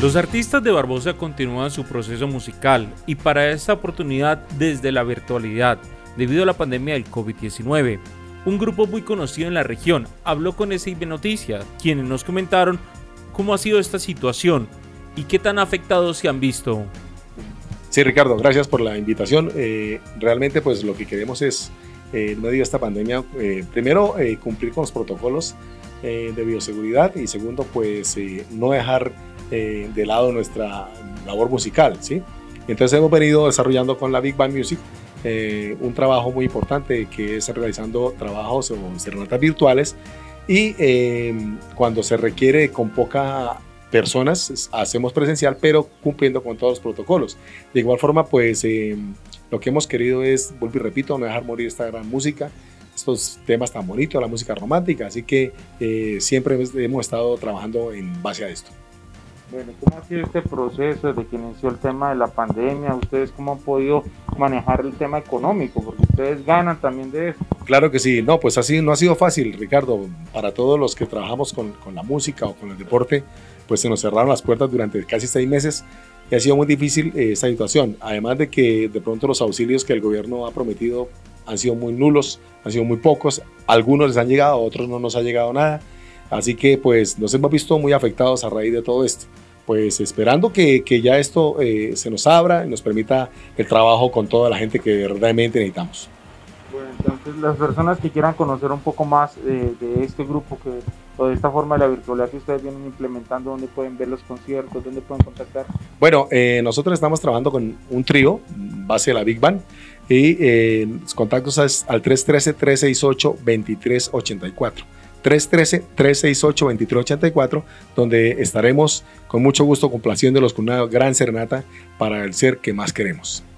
Los artistas de Barbosa continúan su proceso musical y para esta oportunidad desde la virtualidad, debido a la pandemia del COVID-19. Un grupo muy conocido en la región habló con SIB Noticias, quienes nos comentaron cómo ha sido esta situación y qué tan afectados se han visto. Sí, Ricardo, gracias por la invitación. Realmente pues lo que queremos es, en medio de esta pandemia, primero cumplir con los protocolos de bioseguridad y segundo pues no dejar de lado nuestra labor musical, ¿sí? Entonces hemos venido desarrollando con la Big Band Music un trabajo muy importante que es realizando trabajos o serenatas virtuales y cuando se requiere con poca personas hacemos presencial pero cumpliendo con todos los protocolos. De igual forma pues lo que hemos querido es, vuelvo y repito, no dejar morir esta gran música, estos temas tan bonitos, la música romántica, así que siempre hemos estado trabajando en base a esto. Bueno, ¿cómo ha sido este proceso desde que inició el tema de la pandemia? ¿Ustedes cómo han podido manejar el tema económico? Porque ustedes ganan también de eso. Claro que sí, no, pues así no ha sido fácil, Ricardo. Para todos los que trabajamos con la música o con el deporte, pues se nos cerraron las puertas durante casi 6 meses y ha sido muy difícil esta situación. Además de que de pronto los auxilios que el gobierno ha prometido han sido muy nulos, han sido muy pocos. Algunos les han llegado, a otros no nos ha llegado nada. Así que pues nos hemos visto muy afectados a raíz de todo esto. Pues esperando que ya esto se nos abra y nos permita el trabajo con toda la gente que verdaderamente necesitamos. Bueno, entonces las personas que quieran conocer un poco más de este grupo o de esta forma de la virtualidad que ustedes vienen implementando, ¿dónde pueden ver los conciertos? ¿Dónde pueden contactar? Bueno, nosotros estamos trabajando con un trío base de la Big Band y los contactos es al 313-368-2384. 313-368-2384, donde estaremos con mucho gusto complaciéndolos con una gran serenata para el ser que más queremos.